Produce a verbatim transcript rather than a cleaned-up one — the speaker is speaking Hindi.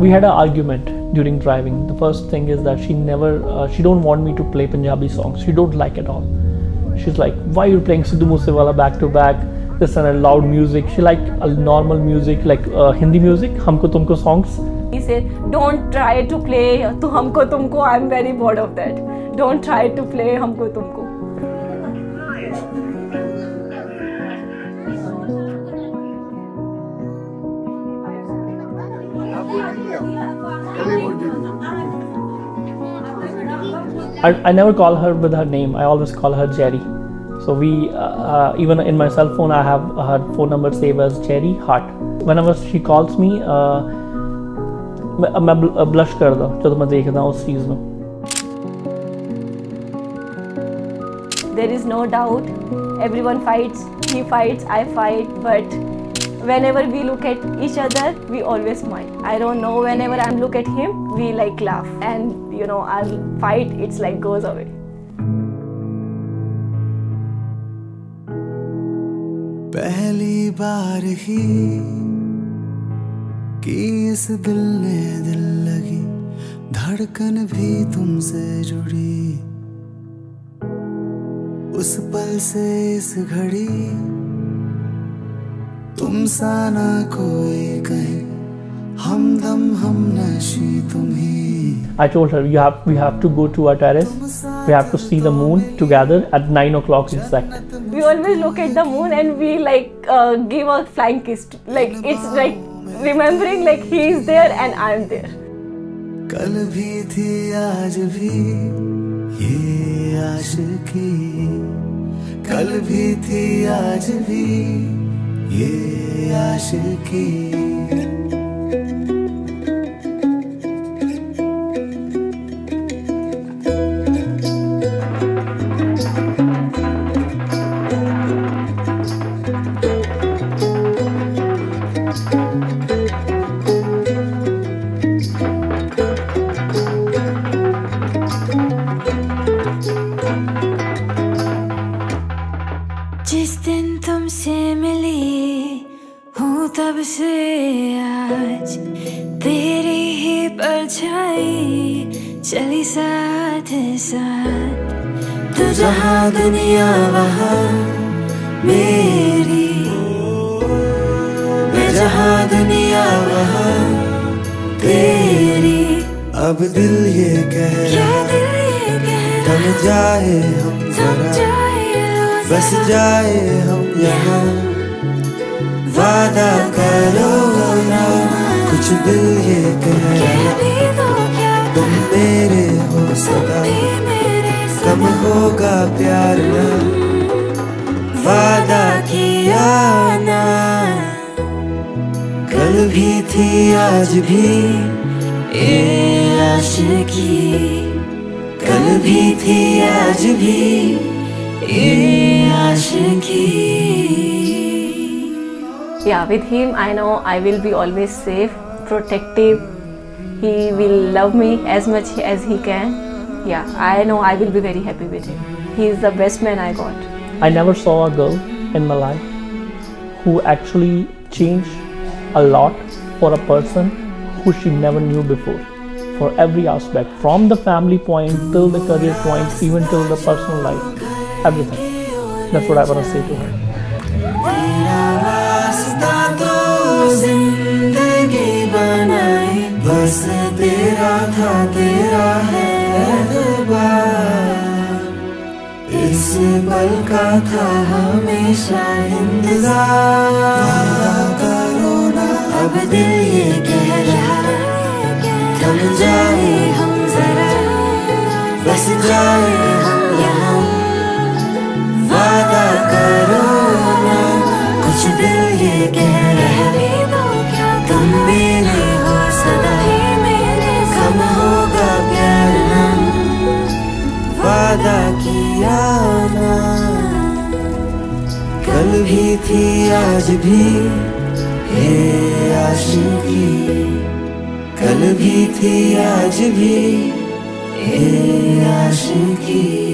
we had an argument during driving. The first thing is that she never, uh, she don't want me to play Punjabi songs. She don't like at all. She's like, why are you playing Sidhu Moosewala back to back? This and a loud music. She like a normal music, like uh, Hindi music, Humko Tumko songs. He said, don't try to play to Humko Tumko. I'm very bored of that. Don't try to play Humko Tumko. I, I never call her with her name. I always call her Jerry. So we, uh, uh, even in my cell phone, I have her phone number saved as Jerry Hart. Whenever she calls me, uh, मैं blush करता हूँ जब मैं देखता हूँ उस चीज़ में. There is no doubt. Everyone fights. He fights. I fight. But whenever we look at each other, we always smile. I don't know. Whenever I look at him, we like laugh, and you know, our fight, it's like goes away. पहली बार ही कि इस दिल ने दिल लगी, धड़कन भी तुमसे जुड़ी, उस पल से इस घड़ी तुम सा ना कोई कहे, हमदम हम नशी तुम ही. I told her, you have, we have to go to our terrace. We have to see the moon together at nine o'clock exact. We always look at the moon and we like uh, give a flying kiss. Like it's like remembering like he is there and I am there. कल भी थी आज भी ये आशिकी, कल भी थी आज भी ये आशिकी. जिस दिन तुमसे मिली हूँ तब से आज तेरी ही परछाई चली साथ साथ. तू जहाँ दुनिया वहाँ मेरी, मैं जहाँ दुनिया वहाँ तेरी. अब दिल ये कह रहा, थम जाए हम जरा, बस जाए हम यहाँ. वादा करो ना, कुछ दिल ये कह रहा, तुम मेरे हो सदा, कम होगा प्यार ना, वादा किया ना. कल भी थी आज भी ये आशिकी, कल भी थी आज भी ये आशिकी. Yeah, with him I know I will be always safe, protective. He will love me as much as he can. Yeah, I know I will be very happy with him. He is the best man I got. I never saw a girl in my life who actually changed a lot for a person who she never knew before. For every aspect, from the family point till the career point, even till the personal life, everything. That's what I want to say to her. बस तेरा था तेरा है एतबार, इस पल का था हमेशा इंतजार. वादा करो ना, अब दिल ये कह रहा, थम जाए हम जरा, बस जाए हम यहाँ. वादा करो ना, कुछ दिल ये कह रहा, तुम मेरे हो सदा, कम होगा प्यार ना, वादा किया ना. कल भी थी आज भी ये आशिकी, कल भी थी आज भी ये आशिकी.